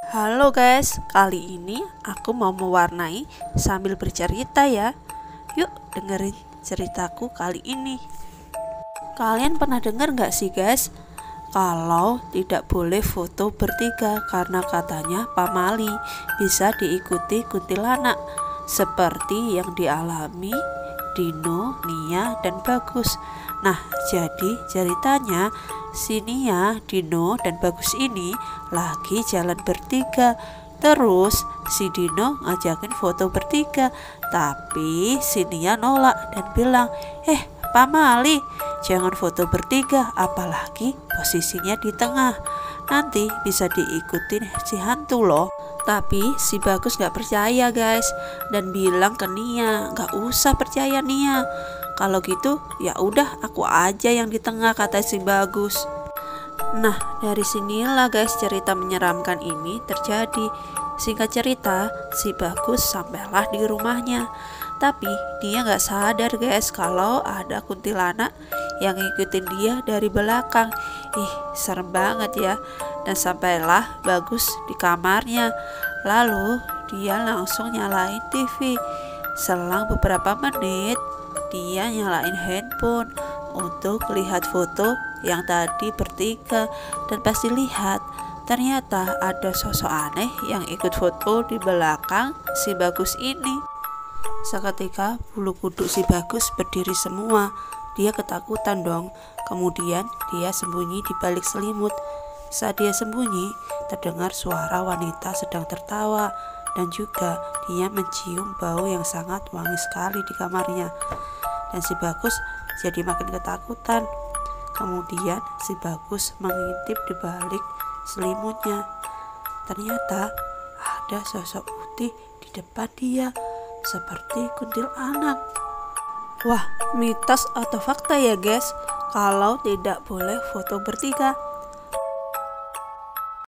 Halo guys, kali ini aku mau mewarnai sambil bercerita ya. Yuk dengerin ceritaku kali ini. Kalian pernah dengar gak sih guys, kalau tidak boleh foto bertiga karena katanya pamali bisa diikuti kuntilanak, seperti yang dialami Dino, Nia, dan Bagus. Nah, jadi ceritanya si Nia, Dino, dan Bagus ini lagi jalan bertiga. Terus si Dino ngajakin foto bertiga, tapi si Nia nolak dan bilang, pamali, jangan foto bertiga, apalagi posisinya di tengah. Nanti bisa diikutin si hantu loh. Tapi si Bagus gak percaya guys, dan bilang ke Nia, gak usah percaya Nia. Kalau gitu ya udah aku aja yang di tengah, kata si Bagus. Nah, dari sinilah guys cerita menyeramkan ini terjadi. Singkat cerita, si Bagus sampailah di rumahnya. Tapi dia gak sadar guys kalau ada kuntilanak yang ngikutin dia dari belakang. Serem banget ya. Dan sampailah Bagus di kamarnya. Lalu dia langsung nyalain TV. Selang beberapa menit, dia nyalain handphone untuk lihat foto yang tadi bertiga. Dan pas dilihat, ternyata ada sosok aneh yang ikut foto di belakang si Bagus ini. Seketika bulu kuduk si Bagus berdiri semua. Dia ketakutan dong. Kemudian dia sembunyi di balik selimut. Saat dia sembunyi, terdengar suara wanita sedang tertawa, dan juga dia mencium bau yang sangat wangi sekali di kamarnya. Dan si Bagus jadi makin ketakutan. Kemudian si Bagus mengintip di balik selimutnya. Ternyata ada sosok putih di depan dia, seperti kuntilanak. Wah, mitos atau fakta ya guys, kalau tidak boleh foto bertiga?